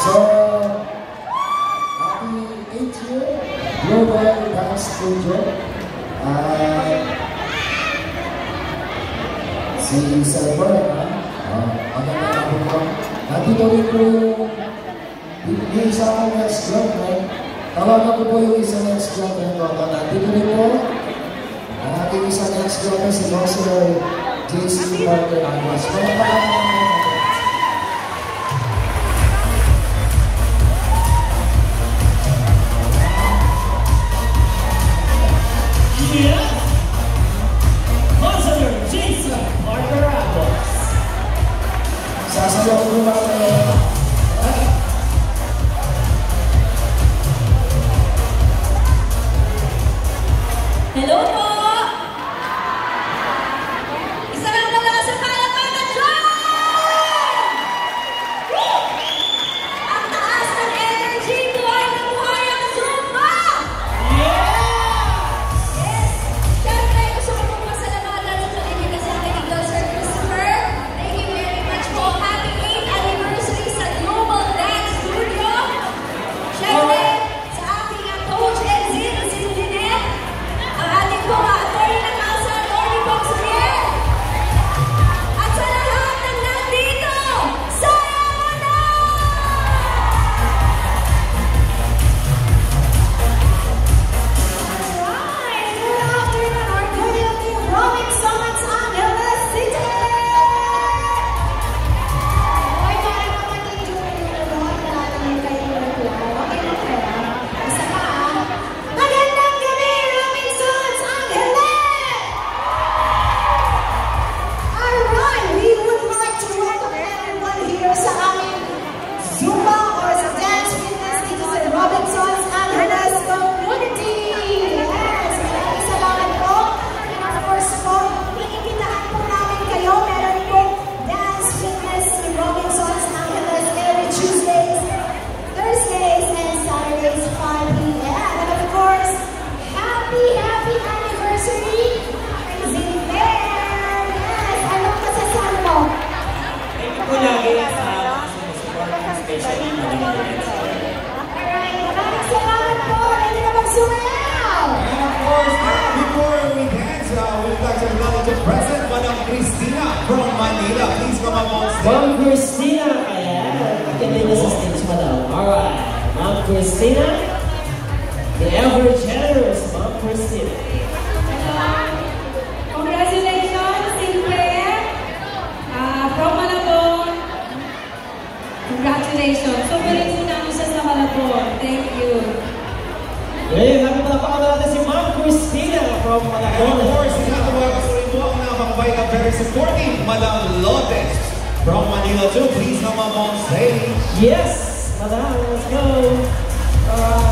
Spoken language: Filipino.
So, happy 8th year Global Dance Studio. Si Server, maganda na po. Nandito rin po yung isang next job, right? Tawagan ko po yung isang next job. Nandito rin po ang ating isang next job si Mr. JC Parker Angos. Yeah! Mr. JC Parker Angos. Sasayaw ko ba kayo? Hello po! Isa lang malakas ang palakpakan dyan! Ang taas ng energy, buhay na buhay ang Zumba! Yes! Siyempre, gusto ko pong masalamatan sa kaibigan sa ating Idol, Sir Christopher. Thank you very much po. Happy 8th anniversary sa Global Dance Studio. Siyempre, sa ating coach and si Lynette. Ang ating po attorney na kasa, attorney Boxer. At sa lahat ng nandito, sayaw mo na! Alright, good afternoon or good evening, roaming sa Los Angeles City! Okay, para naman yung road na natin kayo naglaw. Okay na kaya? Isa pa magandang gabi, roaming sa Los Angeles! Alright, we would like to welcome everyone here sa aming Zumba or sa Dance Fitness dito sa Robinsons Angeles Community. Yes, maraming salamat po. And of course po, iimbitahan po namin kayo. Meron po Dance Fitness sa Robinsons Angeles every Tuesdays, Thursdays, and Saturdays 5 p.m. And of course, happy anniversary, Crazy Bear! Yes, anong masasabi mo? Thank you po lagi sa support ng special events. Alright, maraming salamat po. Ready na magsumayaw! And of course, before we dance, we'd like to acknowledge the present, Madam Cristina from Manila. Please come up on stage. Ma'am Christina, ayan. Akit na sa stage pa daw. Alright. Ma'am Christina, the ever-generous Ma'am Christina. Congratulations, Silver! From Malabon. Congratulations. So, galing namin siya sa Malabon. Thank you. Ngayon, namin palapakan natin si Ma'am Christina from And Malabon. of course, sinatawagan sa rin po ang napakabait at very supportive, Madam Lotes from Manila too. Please come up on stage. Yes! Madam, let's go! Alright.